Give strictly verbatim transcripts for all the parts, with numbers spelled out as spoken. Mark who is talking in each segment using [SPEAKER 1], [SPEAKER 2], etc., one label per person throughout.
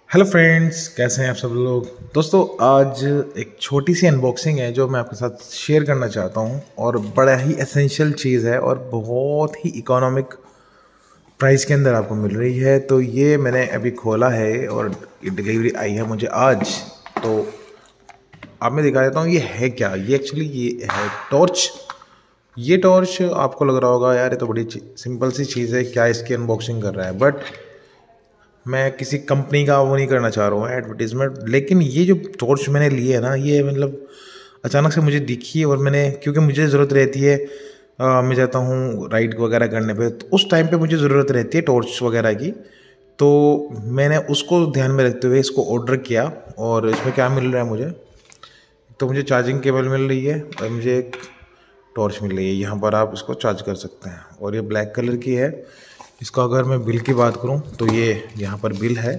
[SPEAKER 1] Hello friends, कैसे हैं आप सब लोग। दोस्तों, आज एक छोटी सी अनबॉक्सिंग है जो मैं आपके साथ शेयर करना चाहता हूं और बड़ा ही एसेंशियल चीज़ है और बहुत ही इकोनॉमिक प्राइस के अंदर आपको मिल रही है। तो ये मैंने अभी खोला है और ये डिलीवरी आई है मुझे आज। तो आप मैं दिखा देता हूँ ये है क्या। ये एक्चुअली ये है टॉर्च। ये टॉर्च आपको लग रहा होगा यार ये तो बड़ी सिंपल सी चीज़ है, क्या इसकी अनबॉक्सिंग कर रहा है। बट मैं किसी कंपनी का वो नहीं करना चाह रहा हूँ एडवर्टीज़मेंट, लेकिन ये जो टॉर्च मैंने ली है ना, ये मतलब अचानक से मुझे दिखी और मैंने, क्योंकि मुझे ज़रूरत रहती है, आ, मैं जाता हूँ राइड वगैरह करने पे, तो उस टाइम पे मुझे ज़रूरत रहती है टॉर्च वगैरह की। तो मैंने उसको ध्यान में रखते हुए इसको ऑर्डर किया। और इसमें क्या मिल रहा है मुझे, तो मुझे चार्जिंग केबल मिल रही है और मुझे एक टॉर्च मिल रही है। यहाँ पर आप इसको चार्ज कर सकते हैं और ये ब्लैक कलर की है। इसका अगर मैं बिल की बात करूं तो ये यहाँ पर बिल है।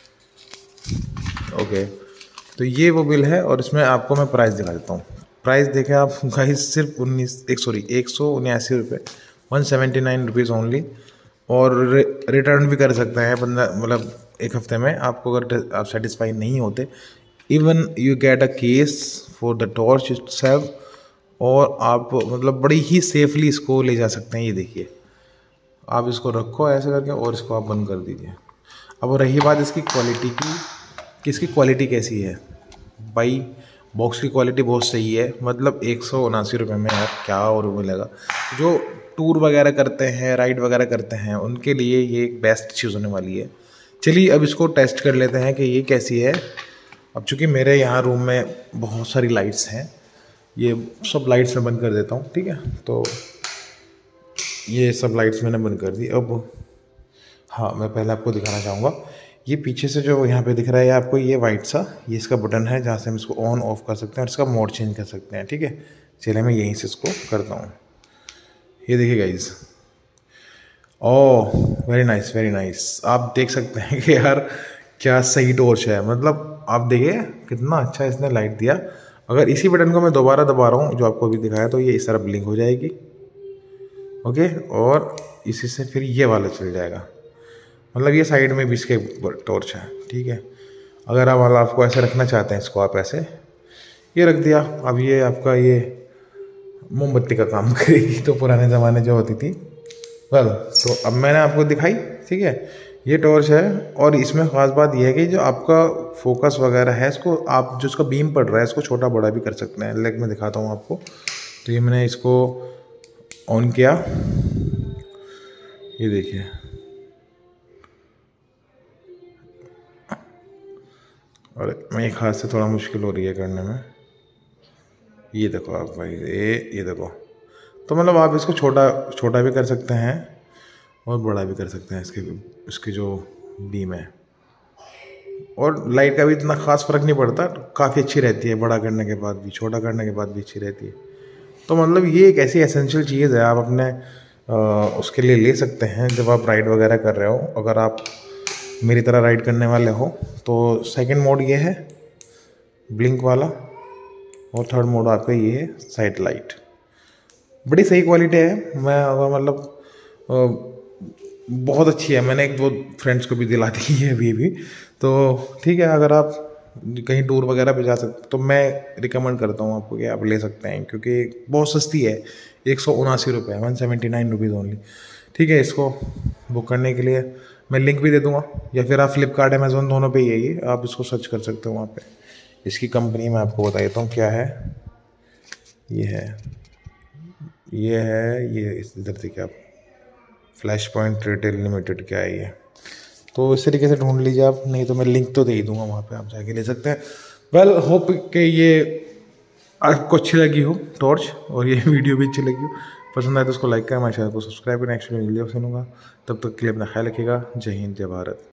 [SPEAKER 1] ओके, तो ये वो बिल है और इसमें आपको मैं प्राइस दिखा देता हूँ। प्राइस देखें आप गाइस, सिर्फ उन्नीस एक सॉरी एक सौ उन्यासी रुपये, one seventy nine rupees only. और रि, रिटर्न भी कर सकते हैं पंद्रह मतलब एक हफ्ते में। आपको अगर आप सेटिस्फाई नहीं होते, even you get a case for the torch itself, और आप मतलब बड़ी ही सेफली इसको ले जा सकते हैं। ये देखिए, आप इसको रखो ऐसे करके और इसको आप बंद कर दीजिए। अब रही बात इसकी क्वालिटी की कि इसकी क्वालिटी कैसी है। भाई, बॉक्स की क्वालिटी बहुत सही है। मतलब एक सौ उनासी रुपये में यार क्या और मिलेगा। जो टूर वगैरह करते हैं, राइड वगैरह करते हैं, उनके लिए ये एक बेस्ट चीज़ होने वाली है। चलिए अब इसको टेस्ट कर लेते हैं कि ये कैसी है। अब चूँकि मेरे यहाँ रूम में बहुत सारी लाइट्स हैं, ये सब लाइट्स मैं बंद कर देता हूँ, ठीक है। तो ये सब लाइट्स मैंने बंद कर दी। अब हाँ, मैं पहले आपको दिखाना चाहूँगा, ये पीछे से जो यहाँ पे दिख रहा है आपको, ये वाइट सा, ये इसका बटन है जहाँ से हम इसको ऑन ऑफ कर सकते हैं और इसका मोड चेंज कर सकते हैं, ठीक है। चलिए मैं यहीं से इसको करता हूँ। ये देखिए guys, oh very nice very nice. आप देख सकते हैं कि यार क्या सही टॉर्च है। मतलब आप देखिए कितना अच्छा इसने लाइट दिया। अगर इसी बटन को मैं दोबारा दबा रहा हूँ जो आपको अभी दिखाया, तो ये इस तरह ब्लिंक हो जाएगी। ओके, और इसी से फिर ये वाला चल जाएगा। मतलब ये साइड में भी इसके टॉर्च है, ठीक है। अगर आप वाला आपको ऐसे रखना चाहते हैं, इसको आप ऐसे ये रख दिया। अब ये आपका ये मोमबत्ती का काम करेगी, तो पुराने ज़माने जो होती थी वेल। तो अब मैंने आपको दिखाई, ठीक है। ये टॉर्च है और इसमें ख़ास बात यह है कि जो आपका फोकस वगैरह है, इसको आप जो इसका बीम पड़ रहा है इसको छोटा बड़ा भी कर सकते हैं। लेग में दिखाता हूँ आपको। तो ये मैंने इसको ऑन किया, ये देखिए, और मेरे हाथ से थोड़ा मुश्किल हो रही है करने में। ये देखो आप भाई, ये ये देखो। तो मतलब आप इसको छोटा छोटा भी कर सकते हैं और बड़ा भी कर सकते हैं। इसके इसकी जो बीम है और लाइट का भी इतना ख़ास फ़र्क नहीं पड़ता, काफ़ी अच्छी रहती है। बड़ा करने के बाद भी, छोटा करने के बाद भी अच्छी रहती है। तो मतलब ये एक ऐसी एसेंशियल चीज़ है, आप अपने आ, उसके लिए ले सकते हैं जब आप राइड वगैरह कर रहे हो। अगर आप मेरी तरह राइड करने वाले हो तो सेकंड मोड ये है ब्लिंक वाला, और थर्ड मोड आपका ये है साइड लाइट। बड़ी सही क्वालिटी है। मैं अगर मतलब बहुत अच्छी है। मैंने एक दो फ्रेंड्स को भी दिला दी है अभी भी। तो ठीक है, अगर आप कहीं टूर वगैरह पे जा सकते तो मैं रिकमेंड करता हूँ आपको कि आप ले सकते हैं, क्योंकि बहुत सस्ती है। एक सौ उनासी रुपये, one seventy nine rupees only, ठीक है। इसको बुक करने के लिए मैं लिंक भी दे दूँगा, या फिर आप फ्लिपकार्ट अमेज़ोन दोनों पे ही है ये, आप इसको सर्च कर सकते हो वहाँ पे। इसकी कंपनी मैं आपको बता देता हूँ क्या है। ये है ये है ये इधर देखिए आप, फ्लैश पॉइंट रिटेल लिमिटेड, क्या है ये। तो इस तरीके से ढूंढ लीजिए आप, नहीं तो मैं लिंक तो दे ही दूंगा, वहाँ पे आप जाके ले सकते हैं। वेल, होप कि ये आपको अच्छी लगी हो टॉर्च और ये वीडियो भी अच्छी लगी हो। पसंद आए तो उसको लाइक करें, हमारे चैनल को सब्सक्राइब करें। नेक्स्ट वीडियो में जल्दी सुनूंगा। तब तक के लिए अपना ख्याल रखिएगा। जय हिंद, जय भारत।